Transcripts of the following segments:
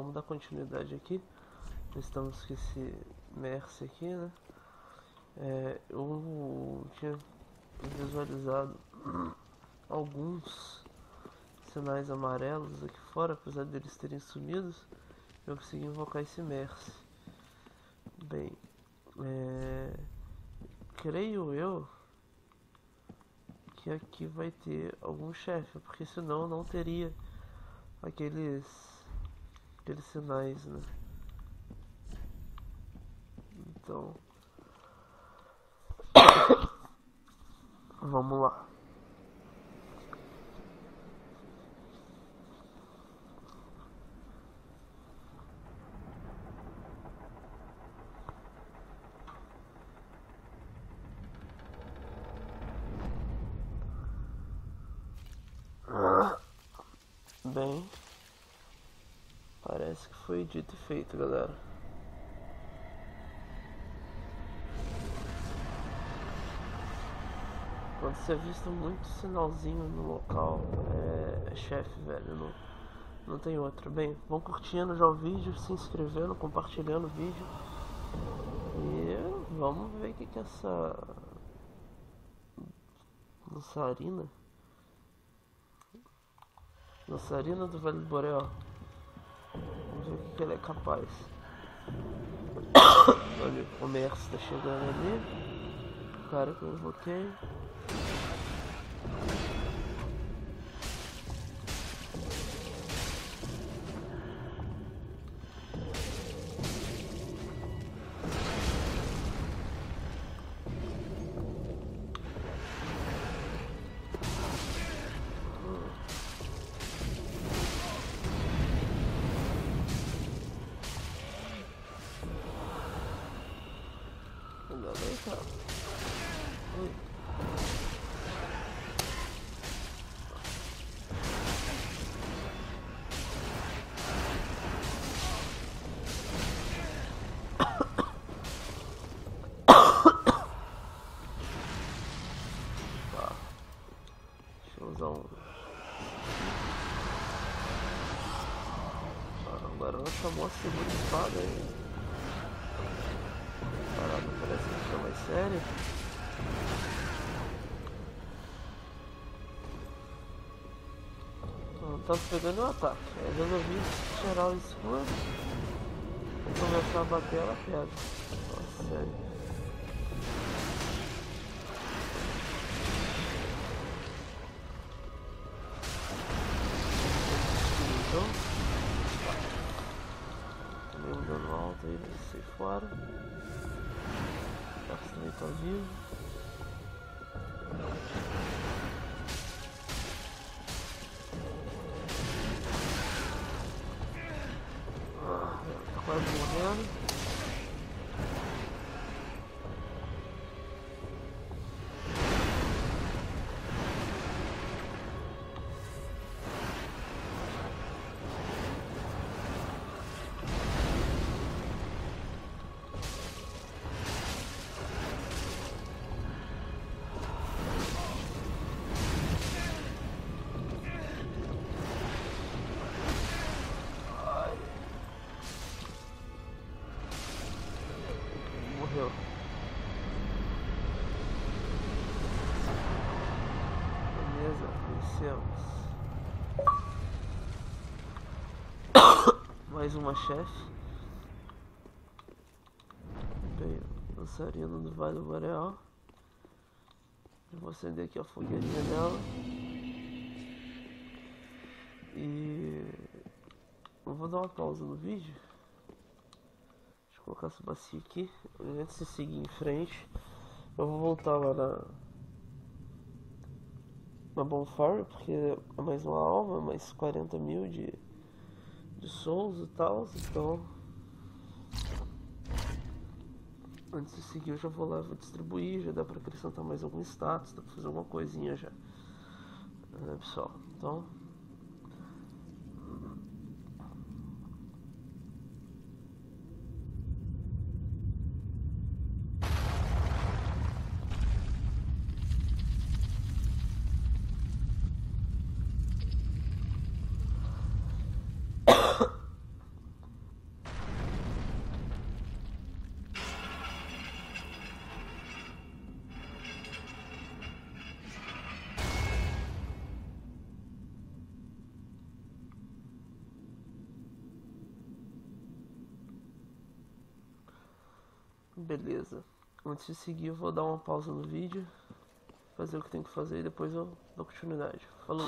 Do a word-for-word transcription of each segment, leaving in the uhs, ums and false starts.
vamos dar continuidade aqui. Estamos com esse Mercy aqui, né? É, eu tinha visualizado alguns sinais amarelos aqui fora, apesar deles terem sumido. Eu consegui invocar esse Mercy. Bem, é, creio eu que aqui vai ter algum chefe, porque senão não teria aqueles aqueles sinais, né? Então vamos lá. Bem, parece que foi dito e feito, galera. Quando você avista muito sinalzinho no local, é, é chefe, velho. Não, não tem outro. Bem, vão curtindo já o vídeo, se inscrevendo, compartilhando o vídeo. E vamos ver o que que é essa dançarina. Dançarina do Vale do Boreal. Vamos ver o que, que ele é capaz. Olha, o Mercy tá chegando ali. O cara que eu invoquei. Ainda bem, cara. Ui. Tá. Deixa eu usar um. Agora ela chamou a segunda espada aí. Parada parece que fica mais séria. Não tava pegando o ataque. Aí eu resolvi tirar o escudo e começar a bater, ela pega. Nossa, sério. Então, tomei um dano alto aí, sai fora. O Darks também tá vivo. Ah, tá quase morrendo. Morreu. Beleza, vencemos. Mais uma chefe. Bem, dançarina do Vale do Boreal. Eu vou acender aqui a fogueirinha dela. E eu vou dar uma pausa no vídeo. Deixa eu colocar essa bacia aqui. Antes de seguir em frente, eu vou voltar lá na na Bonfire, porque é mais uma alma, mais quarenta mil de, de souls e tal. Então, antes de seguir, eu já vou lá, vou distribuir. Já dá pra acrescentar mais algum status, dá pra fazer alguma coisinha já, é, pessoal. Então, Beleza. Antes de seguir, eu vou dar uma pausa no vídeo, fazer o que tem que fazer e depois eu dou continuidade. Falou!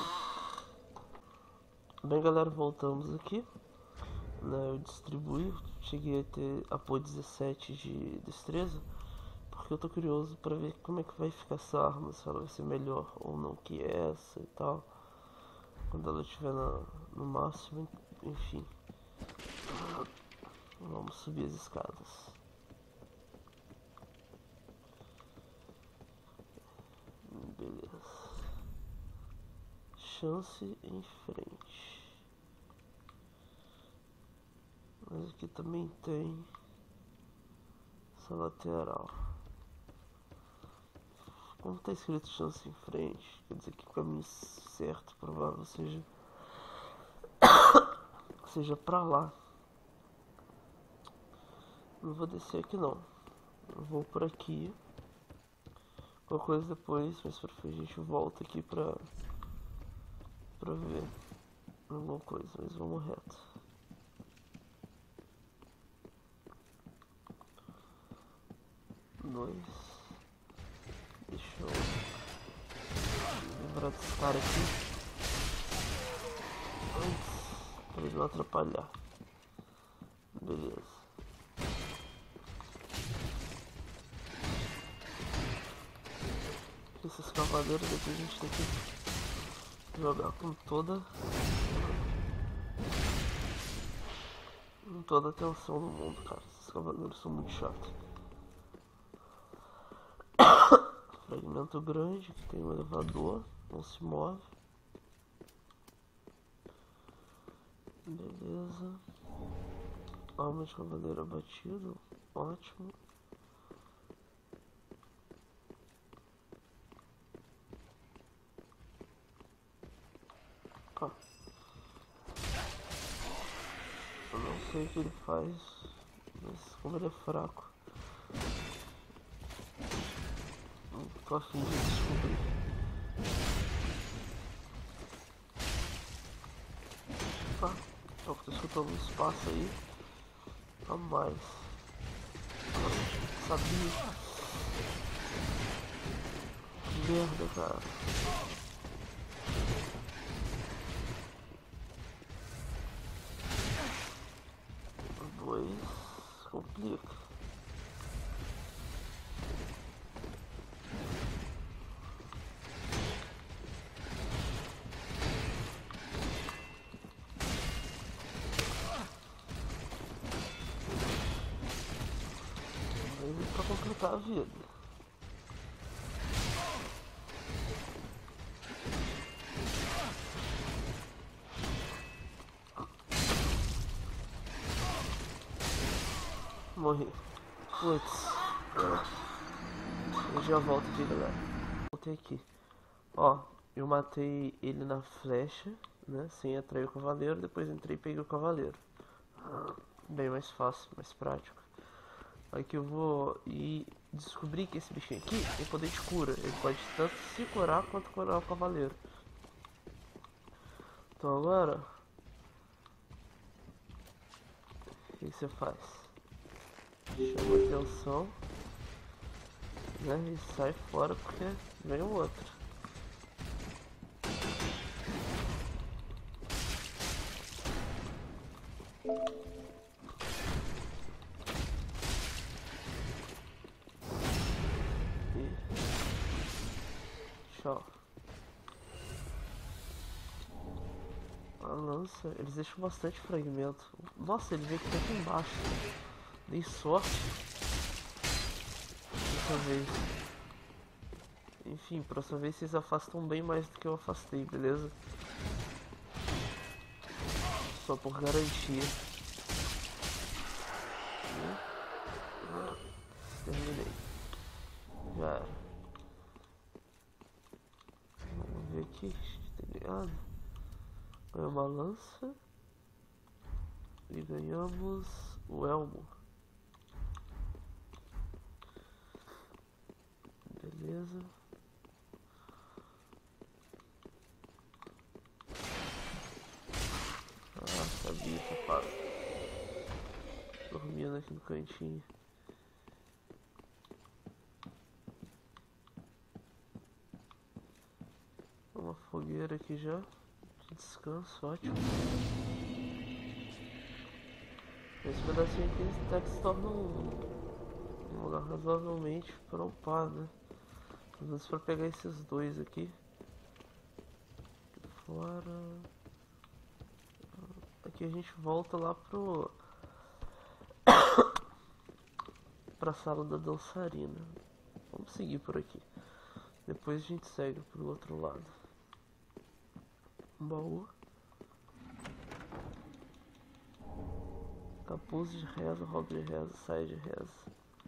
Bem, galera, voltamos aqui. Né, eu distribuí, cheguei a ter apoio dezessete de destreza, porque eu tô curioso pra ver como é que vai ficar essa arma, se ela vai ser melhor ou não que essa e tal, quando ela estiver na, no máximo, enfim. Vamos subir as escadas. Beleza. Chance em frente. Mas aqui também tem essa lateral. Como está escrito chance em frente, quer dizer que o caminho certo, provável, seja seja pra lá. Não vou descer aqui não. Eu vou por aqui. Qualquer coisa depois, mais pra frente a gente volta aqui pra, pra ver alguma coisa, mas vamos reto. Dois. Deixa eu lembrar desse cara aqui antes, pra ele não atrapalhar. Beleza. Esses cavaleiros aqui a gente tem que jogar com toda com toda a atenção no mundo, cara. Esses cavaleiros são muito chatos. Fragmento grande, que tem um elevador, não se move. Beleza. Alma de cavaleiro abatido, ótimo. Ó. Eu não sei o que ele faz, mas como ele é fraco, tô a fim de descobrir. Opa, só que tô escutando um espaço aí a mais. Nossa, sabia. Que merda, cara. Dois complica. Pra complicar a vida. Morri. Putz. Eu já volto aqui, galera. Voltei aqui. Ó, eu matei ele na flecha, né? Sem atrair o cavaleiro. Depois entrei e peguei o cavaleiro. Bem mais fácil, mais prático. Aqui eu vou e descobrir que esse bichinho aqui tem poder de cura. Ele pode tanto se curar quanto curar o cavaleiro. Então agora, o que você faz? Chama atenção, né? E sai fora porque vem o outro. Tchau. A lança, eles deixam bastante fragmento. Nossa, ele veio aqui até embaixo. Dei sorte dessa vez. Enfim, próxima vez vocês afastam bem mais do que eu afastei, beleza? Só por garantia. Terminei. Já era. Vamos ver aqui, tem ligado? Ganhamos uma lança. E ganhamos o elmo. Beleza. Ah, sabia, safado. Dormindo aqui no cantinho. fogueira aqui já. De descanso, ótimo. Esse pedacinho aqui até que se torna um, um lugar razoavelmente pra upar, né? Pelo menos pra pegar esses dois aqui. Aqui fora. Aqui a gente volta lá pro... pra sala da dançarina. Vamos seguir por aqui. Depois a gente segue pro outro lado. Um baú. Capuz de reza, roupa de reza, saia de reza.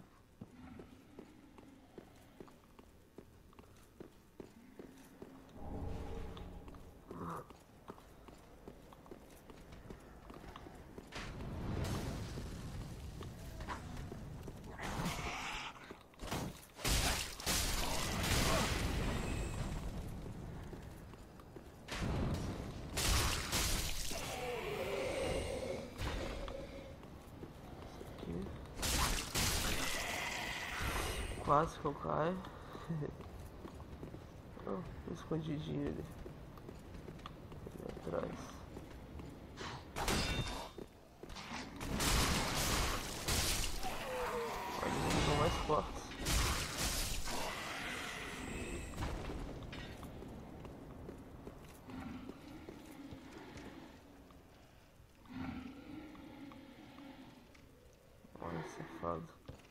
Quase que eu caio. Oh, escondidinho ali. Ali atrás. Olha, eles são mais fortes. Olha, safado.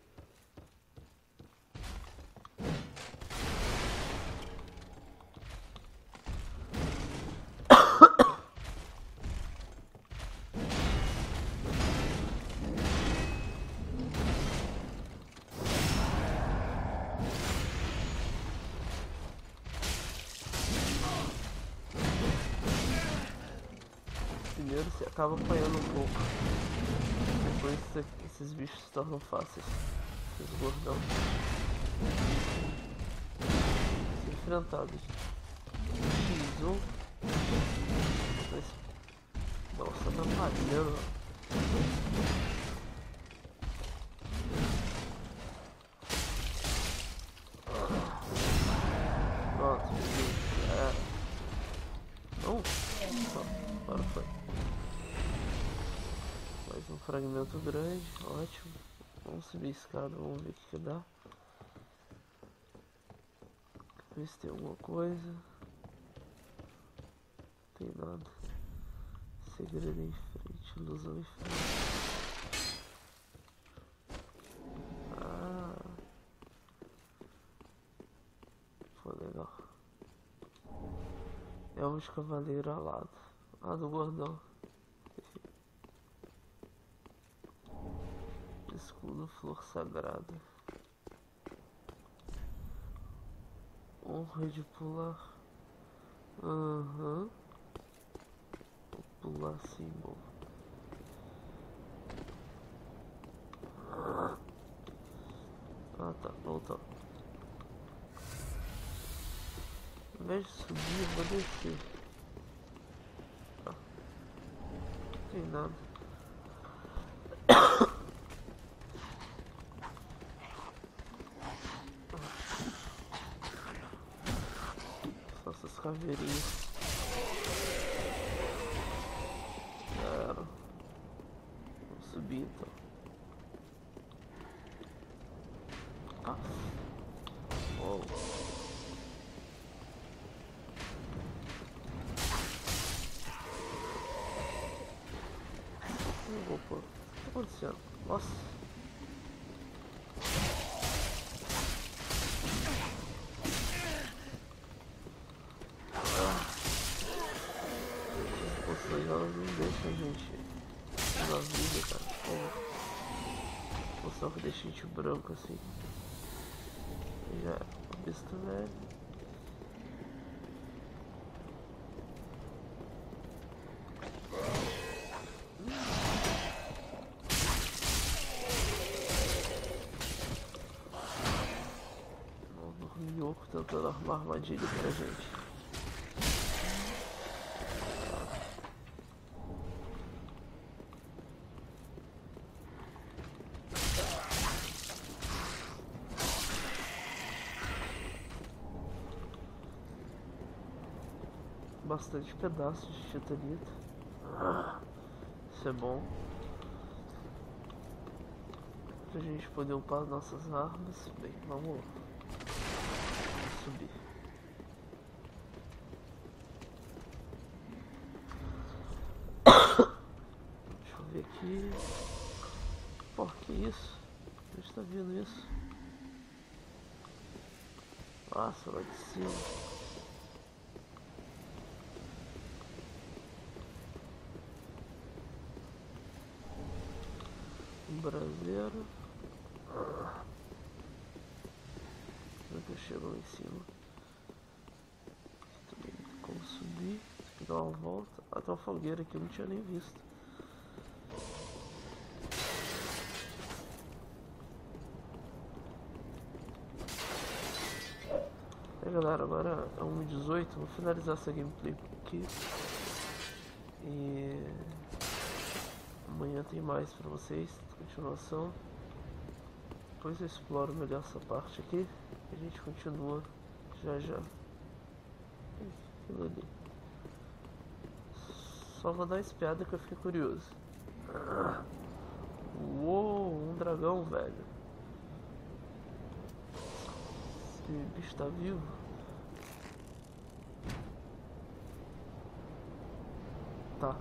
Primeiro você acaba apanhando um pouco. Depois você, esses bichos se tornam fáceis. Esses gordão. Ser enfrentados. X um. Nossa, atrapalhando. Pronto, é. Não. Agora foi. Mais um fragmento grande, ótimo. Vamos subir a escada, vamos ver o que, que dá. Ver se tem alguma coisa. Não tem nada. Segredo em frente, ilusão em frente. Ah. Foi legal. Elmo de cavaleiro alado. Ah, do gordão. Escudo, flor sagrada. Honra de pular. Aham. Uhum. Vou pular símbolo. Ah tá, voltou. Ao invés de subir, eu vou descer. Ah, não tem nada. Só essas caveirinhas. Cara, vamos subir então. Ah. Oh. Opa, o que tá acontecendo? Nossa. As poções elas não deixam a gente na vida, cara. Como poção que deixa a gente branco assim. E já a besta velha. Minhoco tentando arrumar armadilha pra gente. bastante pedaços de titanita. Isso é bom. Pra gente poder upar nossas armas. Bem, vamos lá. Vamos subir. Deixa eu ver aqui. Pô, que isso? Onde tá vindo isso? Nossa, lá de cima. Um braseiro. Será que eu chego lá em cima? Aqui também não tem como subir. Tem que dar uma volta. Ah, tem uma fogueira aqui, eu não tinha nem visto. É, galera, agora é uma e dezoito. Vou finalizar essa gameplay aqui. E amanhã tem mais pra vocês, continuação. Depois eu exploro melhor essa parte aqui e a gente continua já já. Aquilo ali. Só vou dar uma espiada que eu fiquei curioso. Uou, um dragão, velho. Esse bicho tá vivo. Tá.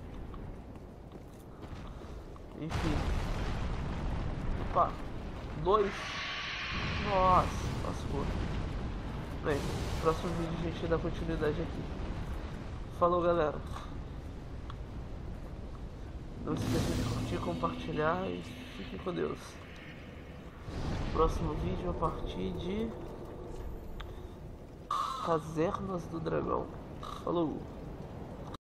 Enfim. Opa. Dois. Nossa, lascou. Bem, no próximo vídeo a gente dá continuidade aqui. Falou, galera. Não se esqueça de curtir, compartilhar e fiquem com Deus. Próximo vídeo a partir de Casernas do Dragão. Falou.